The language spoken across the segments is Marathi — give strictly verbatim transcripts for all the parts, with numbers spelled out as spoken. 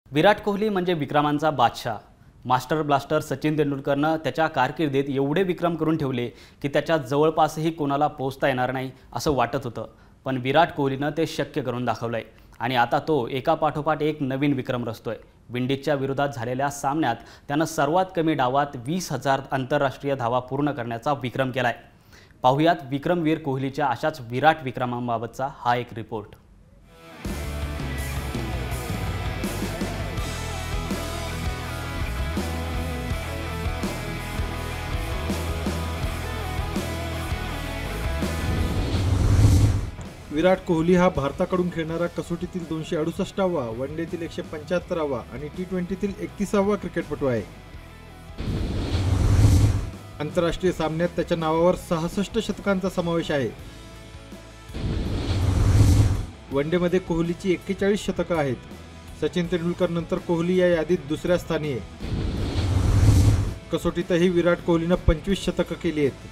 विराट कोहली म्हणजे विक्रमांचा बादशाह। मास्टर ब्लास्टर सचिन तेंडुलकरने त्याच्या कारकिर्दीत एवढे विक्रम करून ठेवले की त्याच्या जवळपासही कोणाला पोहोचता येणार नाही असं वाटत होतं, पण विराट कोहलीने ते शक्य करून दाखवलंय आणि आता तो एका पाठोपाठ एक नवीन विक्रम रचतोय। विंडीजच्या विरोधात झालेल्या सामन्यात त्याने सर्वात कमी डावात वीस हजार आंतरराष्ट्रीय धावा पूर्ण करण्याचा विक्रम केलाय। पाहुयात विक्रमवीर कोहलीच्या अशाच विराट विक्रमांबाबतचा हा एक रिपोर्ट। विराट कोहली हा भारताकडून खेळणारा कसोटीतील दोनशे अडुसष्टावा, वनडेतील एकशे पंच्याहत्तरावा आणि टी ट्वेंटीतील एकतीसावा क्रिकेटपटू आहे। आंतरराष्ट्रीय सामन्यात त्याच्या नावावर सहासष्ट शतकांचा समावेश आहे। वनडेमध्ये कोहलीची एक्केचाळीस शतकं आहेत। सचिन तेंडुलकर नंतर कोहली या यादीत दुसऱ्या स्थानी आहे। कसोटीतही विराट कोहलीने पंचवीस शतकं केली आहेत।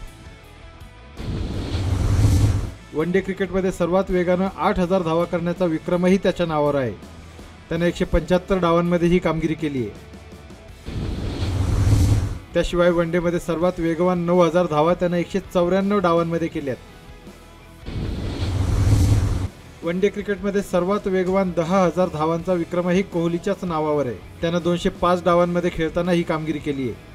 वनडे क्रिकेटमध्ये सर्वात वेगानं आठ हजार धावा करण्याचा विक्रमही त्याच्या नावावर आहे। त्याने एकशे पंच्याहत्तर डावांमध्ये ही कामगिरी केली आहे। त्याशिवाय वनडेमध्ये सर्वात वेगवान नऊ हजार धावा त्याने एकशे चौऱ्याण्णव डावांमध्ये केल्यात। वनडे क्रिकेटमध्ये सर्वात वेगवान दहा हजार धावांचा विक्रमही कोहलीच्याच नावावर आहे। त्याने दोनशे पाच डावांमध्ये खेळताना ही कामगिरी केली आहे।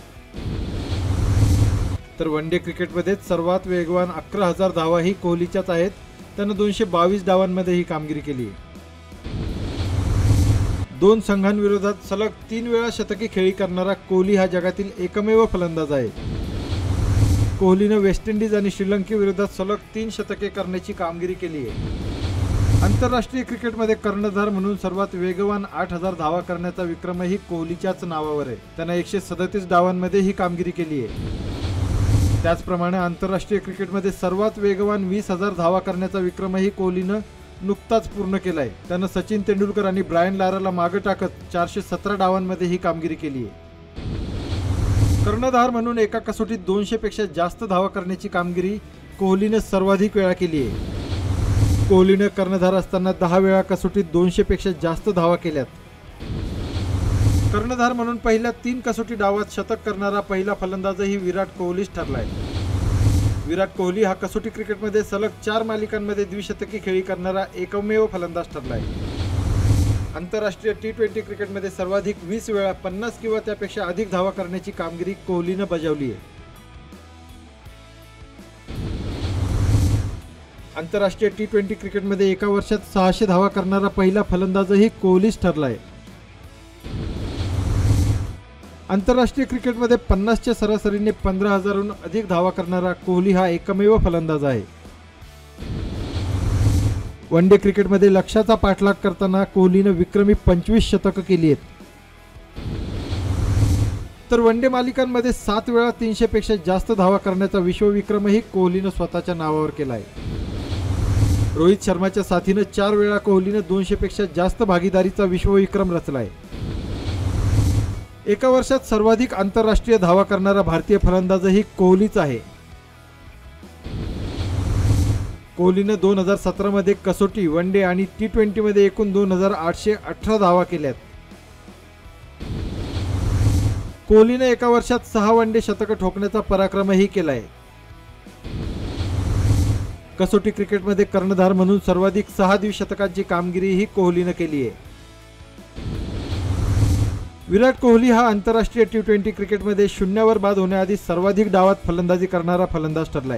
तर वनडे क्रिकेटमध्ये सर्वात वेगवान अकरा हजार धावा ही कोहलीच्याच आहेत। त्याने दोनशे बावीस डावांमध्ये ही कामगिरी केली आहे। दोन संघांविरोधात सलग तीन वेळा शतकी खेळी करणारा कोहली हा जगातील एकमेव फलंदाज आहे। कोहलीने वेस्ट इंडिज आणि श्रीलंकेविरोधात सलग तीन शतके करण्याची कामगिरी केली आहे। आंतरराष्ट्रीय क्रिकेटमध्ये कर्णधार म्हणून सर्वात वेगवान आठ हजार धावा करण्याचा विक्रमही कोहलीच्याच नावावर आहे। त्याने एकशे सदतीस डावांमध्ये ही कामगिरी केली आहे। त्याचप्रमाणे आंतरराष्ट्रीय क्रिकेटमध्ये सर्वात वेगवान वीस हजार धावा करण्याचा विक्रमही कोहलीनं नुकताच पूर्ण केलाय। त्यानं सचिन तेंडुलकर आणि ब्रायन लाराला मागे टाकत चारशे सतरा डावांमध्ये ही कामगिरी केली आहे। कर्णधार म्हणून एका कसोटीत दोनशे पेक्षा जास्त धावा करण्याची कामगिरी कोहलीनं सर्वाधिक वेळा केली आहे। कोहलीनं कर्णधार असताना दहा वेळा कसोटीत दोनशे पेक्षा जास्त धावा केल्यात। कर्णधार म्हणून पहिल्या तीन कसोटी डावात शतक करणारा पहिला फलंदाजही विराट कोहलीच ठरलाय। विराट कोहली हा कसोटी क्रिकेटमध्ये सलग चार मालिकांमध्ये द्विशतकी खेळी करणारा एकमेव फलंदाज ठरलाय। आंतरराष्ट्रीय टी ट्वेंटी क्रिकेटमध्ये सर्वाधिक वीस वेळा पन्नास किंवा त्यापेक्षा अधिक धावा करण्याची कामगिरी कोहलीनं बजावली आहे। आंतरराष्ट्रीय टी ट्वेंटी क्रिकेटमध्ये एका वर्षात सहाशे धावा करणारा पहिला फलंदाजही कोहलीच ठरलाय। आंतरराष्ट्रीय क्रिकेटमध्ये पन्नासच्या सरासरीने पंधरा हजारहून अधिक धावा करणारा कोहली हा एकमेव फलंदाज आहे। वनडे क्रिकेटमध्ये लक्ष्याचा पाठलाग करताना कोहलीने विक्रमी पंचवीस शतकं केली आहेत। तर वनडे मालिकांमध्ये सात वेळा तीनशे पेक्षा जास्त धावा करण्याचा विश्वविक्रमही कोहलीने स्वतःच्या नावावर केला आहे। रोहित शर्माच्या साथीने चार वेळा कोहलीने दोनशे पेक्षा जास्त भागीदारीचा विश्वविक्रम रचलाय। एका वर्षात सर्वाधिक आंतरराष्ट्रीय धावा करणारा भारतीय फलंदाजही कोहलीच आहे। कोहलीने दोन हजार सतरा मध्ये कसोटी, वनडे आणि टी ट्वेंटी मध्ये एकूण दोन हजार आठशे अठरा धावा केल्यात। कोहलीने एका वर्षात सहा वनडे शतकं ठोकण्याचा पराक्रमही केलाय। कसोटी क्रिकेटमध्ये कर्णधार म्हणून सर्वाधिक सहा द्विशतकांची कामगिरीही कोहलीने केली आहे। विराट कोहली हा आंतरराष्ट्रीय टी ट्वेंटी क्रिकेटमध्ये शून्यावर बाद होण्याआधी सर्वाधिक डावात फलंदाजी करणारा फलंदाज ठरलाय।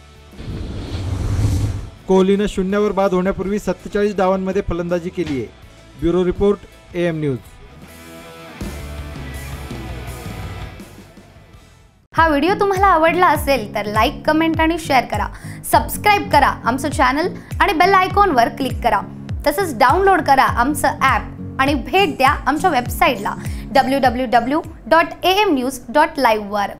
कोहलीने शून्यावर बाद होण्यापूर्वी सत्तेचाळीस डावांमध्ये फलंदाजी केली आहे। Bureau report, A M news. हा व्हिडिओ तुम्हाला आवडला असेल तर लाईक, कमेंट आणि शेअर करा। सबस्क्राइब करा आमचं चॅनल आणि बेल आयकॉनवर क्लिक करा। तसंच डाउनलोड करा आमचं ॲप आणि भेट द्या आमच्या वेबसाईटला W W W dot A M news dot live वर।